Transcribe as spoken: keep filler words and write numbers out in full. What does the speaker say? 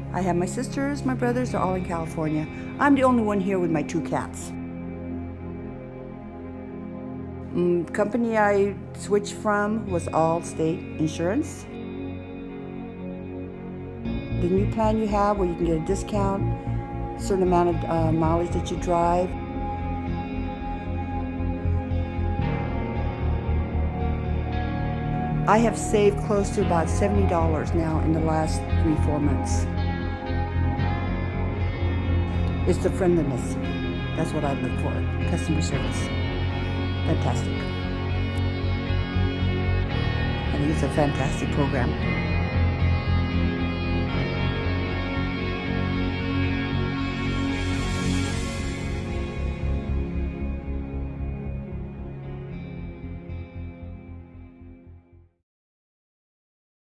I have my sisters, my brothers, they're all in California. I'm the only one here with my two cats. Mm, company I switched from was Allstate Insurance. The new plan you have where you can get a discount, a certain amount of uh, mileage that you drive. I have saved close to about seventy dollars now in the last three, four months. It's the friendliness. That's what I look for, customer service. Fantastic. I think it's a fantastic program.